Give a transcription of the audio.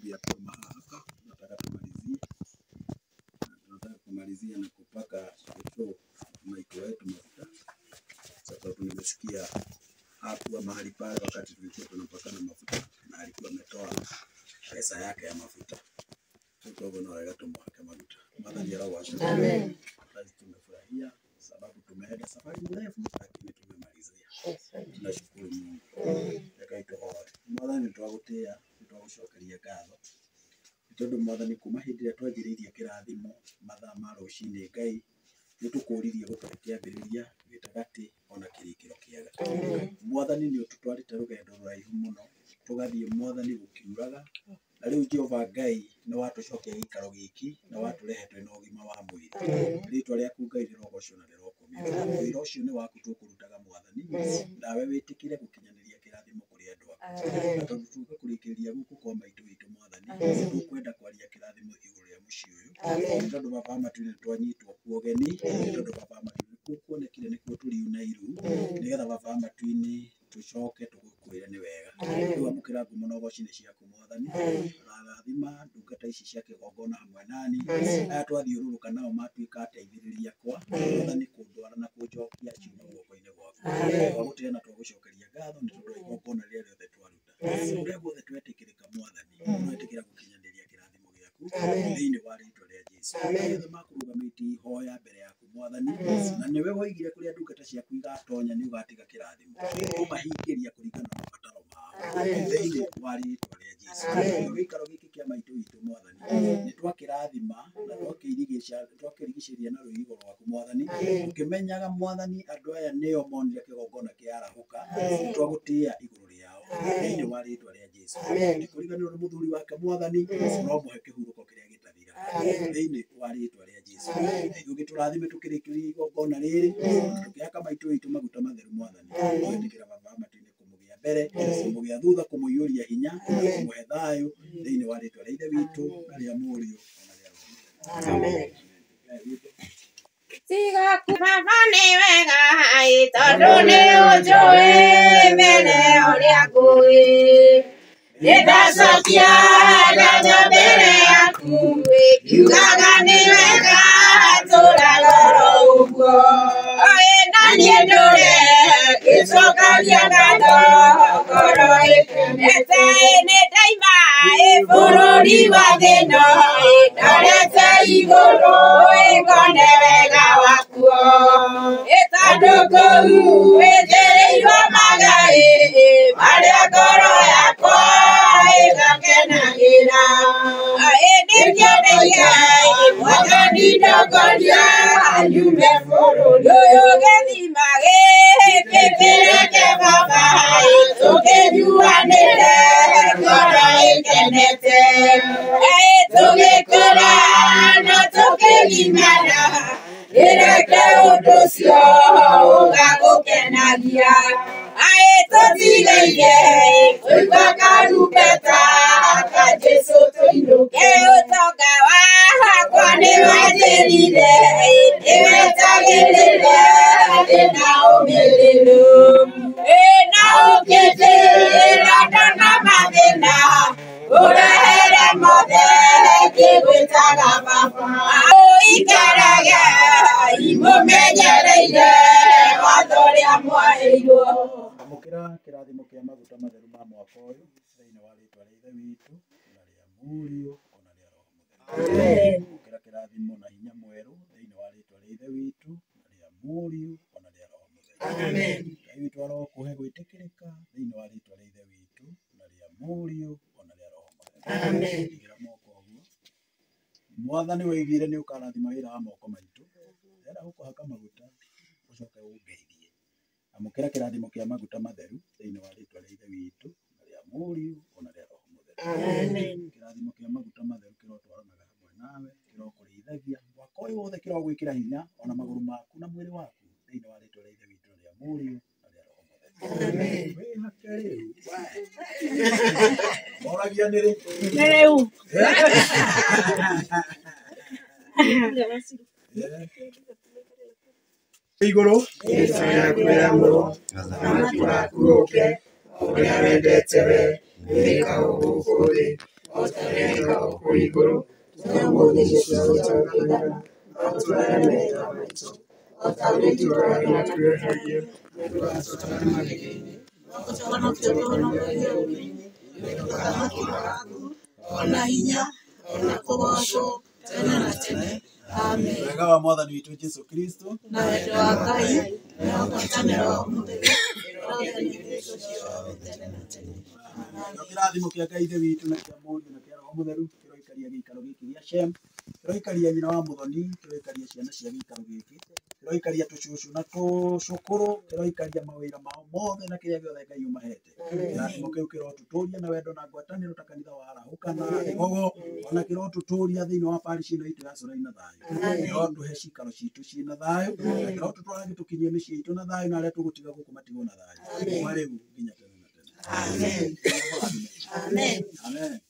kama hapa nataka tumalizie. Tunataka kumalizia na kupaka show maiko yetu mafuta. Sasa tumesikia hapo mahali pale wakati tulikuwa tunapakana mafuta na alikuwa ametoa pesa yake ya mafuta. Kwa hivyo na wale tumwake mafuta. Madhani ya rawa. Amen. Basi tumefurahia sababu tumeenda safari ndefu lakini tumemalizia. Tunashukuru Mungu. Yakaito hoa. Madhani twagutia twagushokeria ngatho. Tondu Mwathani kuma hindi ria twanjiriirie kirathimo mathaa ma rucini Ngai nitukuririe guturekia mbiriria gitagati ona kirikiro kiega. Mwathani ni ututwarite rugendo ruraihu muno tugathie Mwathani gukiuraga na riu Jehova Ngai ni watucokia gikaro giki na waturehe twina ugima wa mwiri. Ritwa riaku Ngai rirogocio na rirokumio. Wira ucio ni waku tukurutaga Mwathani nawe witikire gukinyaniria kirathimo kuri andu aku. Tondu tugukurikiria guku kwa maitu itu Mwathani tukwenda kwaria kirathimo iguru ria muci uyu. Tondu baba matwire twanyitwo kuogeni tondu baba matwire kuonekire nikuo turiunairu nigetha baba matwini tucoke tugukwire ni wega. Riu amukira ngumo na gocini ciaku Mwathani rathima ndungata ici cia kigongona hamwe nani aya twathiururuka nao matuika ateithiriria kwa Mwathani kundwara na kunjokia ciuma guoko-ini gwaku. Twagutire na twagucokeria ngatho ni tondu igongona ria riothe twaruta uria guothe twetikirika Mwathani twetikira gukinyaniria kirathimo giaku thiini wa ritwa ria Jesu. Othe makurugamite ihoya mbere yaku Mwathani na niwe woigire kuria ndungata ciaku igatonya ni ugatiga kirathimo umahingiria kuringana na mabataro mao thiini wa ritwa ria Jesu. Gikaro giki kia maitu itu Mwathani ni twakirathima na twakirigiceria na ruigo rwaku Mwathani ukimenyaga Mwathani andu aya nio monire kigongona kiarahuka twagutia iguru riao thiini wa ritwa ria Jesu. Kuriganirwo ni muthuri wake Mwathani no muhe kihuruko kiria gitathira thiini wa ritwa ria Jesu. Ugiturathime tukirikiria igongona riri tukiaka maitu itu maguta matheru Mwathani twendekera baba matwine kumugia mbere kumugia thutha kumuyuria hinya kumuhe thayu thiini wa ritwa ria ithe witu na ria Muriu na ria Roho. Amen. Tiga kubaba ni wega tondu ni unjui mbere uria ngui nitacokia ngatho mbere yaku ngiugaga ni wega turaga uguo na nie ndure gicokagia ngatho ngoro ikenete ni ndaima bururi wa thino ndarete iguru ikone wega wakuo tondu kuu withirirwo magai maria ngoro yakwa igakenagira nikioneire Mwathani ndongoria nyume bururi uyu githima giki kireke baba tukinyuanire ngoro ikenete tugikura na tukigimana ireke undu ucio ugagukenagia tutigeire kuigua karumbeta ka Jesu tuinuke utonga wakwa ni wanjirire niwetagirire ndina umiriru na ukijira ndona mathina urehere mothe kigwitaga baba ikarage imumenyereire watho ria mwaheirwo. Amukira kirathimo kia maguta matheru ma mwaka uyu thiini wa ritwa ria ithe witu na ria Muriu ona ria Roho Mutheru. Amen. Amukira kirathimo na hinya mweru thiini wa ritwa ria ithe witu na ria Muriu ona ria Roho Mutheru. Amen. Ngai witu arokuhe gwitikirika thiini wa ritwa ria ithe witu na ria Muriu ona ria Roho Mutheru. Amen. Igira moko guo Mwathani waigire ni ukarathima wira wa moko maitu era gukuhaka maguta ucoke ungeithie. Amukira kirathimo kia maguta matheru thiini wa ritwa ria ithe witu na ria Muriu ona ria Roho Mutheru. Amen. Kirathimo kia maguta matheru kirotwaranaga hamwe nawe kirokurithagia mwaka uyu wothe kirogwikira hinya ona maguru maku na mwiri waku thiini wa ritwa ria ithe witu na ria Muriu na ria Roho Mutheru. Amen. Wihake riu moragia ni ri Riu iguru Yesu thamaki waku uke uria wendete we thika uguku thi otareka okuiguru turamugisha gutangana oturemera maitu otariturana twehagio nitwatutamarigini ona hinya ona kuboco tene na tene. Amen. Wega wa Mwathani witũ Jesu Kristo Na wendo wa Ngai na ũhotanĩro wa mũthenya kĩrathimo kĩa Ngai ithe witũ na kĩa Mũriũ na kĩa Roho Mũtheru kĩroikaria gĩikaro gĩkĩ gĩa Shem, kĩroikaria nyina wa Mũthoni, kĩroikaria ciana cia gĩikaro gĩkĩ, kĩroikaria tũcũcũ na tũcũkũrũ, kĩroikaria mawĩra mao mothe na kĩrĩa gĩothe Ngai ũmahete. Kĩrathimo kĩu kĩrotũtũria na wendo na ngwatanĩro ta kanitha wa Arahũka na Igogo, ona kĩrotũtũria thĩinĩ wa parish ĩno itũ ya Solai na thayũ. Kĩrotũhe cikaro citũ ciĩna thayũ, na kĩrotũtwara gĩtũkinyie mĩciĩ itũ na thayũ, na arĩa tũgũtiga gũkũ matigwo na thayũ. Kuma rĩu nginya tene na tene. Amen. Amen. Amen.